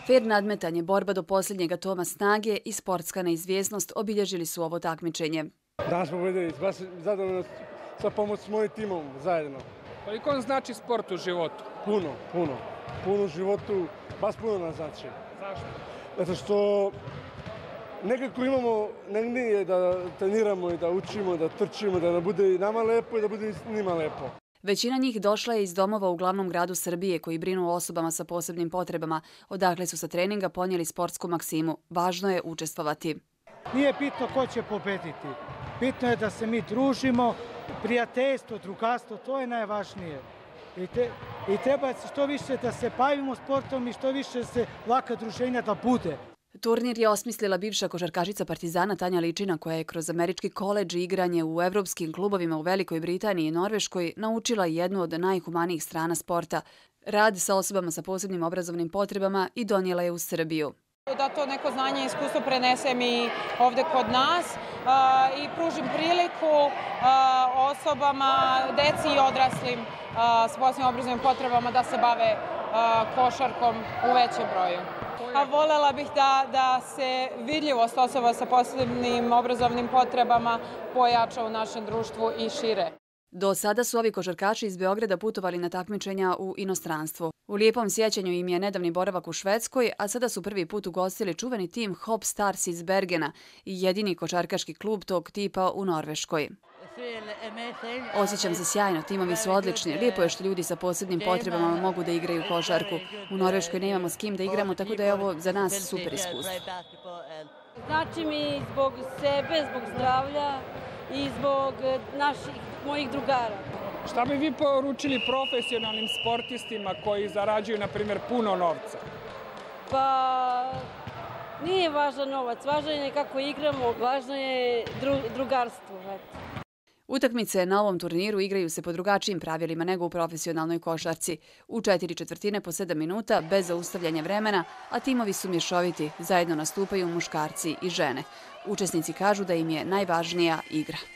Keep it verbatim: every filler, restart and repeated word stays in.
Fer nadmetanje, borba do posljednjeg atoma snage i sportska neizvjesnost obilježili su ovo takmičenje. Danas smo pobedili, baš zadovoljno sa pomoć s mojim timom zajedno. Koliko vam znači sport u životu? Puno, puno. Puno u životu, baš puno nam znači. Zašto? Zato što nekako imamo negdje da treniramo i da učimo, da trčimo, da nam bude i nama lepo i da bude i njima lepo. Većina njih došla je iz domova u glavnom gradu Srbije koji brinu o osobama sa posebnim potrebama, odakle su sa treninga ponijeli sportsku maksimu. Važno je učestvovati. Nije bitno ko će pobediti. Bitno je da se mi družimo, prijateljstvo, drugarstvo, to je najvažnije. I, te, I treba što više da se bavimo sportom i što više se laka druženja da bude. Turnir je osmislila bivša košarkašica Partizana Tanja Ličina, koja je kroz američki koledž i igranje u evropskim klubovima u Velikoj Britaniji i Norveškoj naučila jednu od najhumanijih strana sporta, rad sa osobama sa posebnim obrazovnim potrebama, i donijela je u Srbiju. Da to neko znanje i iskustvo prenesem i ovde kod nas i pružim priliku osobama, deci i odraslim s posebnim obrazovnim potrebama da se bave košarkom u većem broju. A voljela bih da, da se vidljivost osoba sa posebnim obrazovnim potrebama pojača u našem društvu i šire. Do sada su ovi košarkaši iz Beograda putovali na takmičenja u inostranstvu. U lijepom sjećanju im je nedavni boravak u Švedskoj, a sada su prvi put ugostili čuveni tim Hop Stars iz Bergena i jedini košarkaški klub tog tipa u Norveškoj. Osjećam se sjajno, timovi su odlični. Lijepo je što ljudi sa posebnim potrebama mogu da igraju košarku. U Norveškoj nemamo s kim da igramo, tako da je ovo za nas super iskustvo. Znači mi zbog sebe, zbog zdravlja i zbog naših, mojih drugara. Šta bi vi poručili profesionalnim sportistima koji zarađuju, na primjer, puno novca? Pa nije važan novac, važno je kako igramo, važno je dru, drugarstvo. Eto. Utakmice na ovom turniru igraju se po drugačijim pravilima nego u profesionalnoj košarci. U četiri četvrtine po sedam minuta, bez zaustavljanja vremena, a timovi su mješoviti, zajedno nastupaju muškarci i žene. Učesnici kažu da im je najvažnija igra.